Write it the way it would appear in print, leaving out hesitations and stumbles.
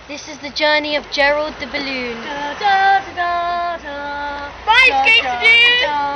This is the journey of Gerald the balloon. Da, da, da, da, da. Bye, skater dude!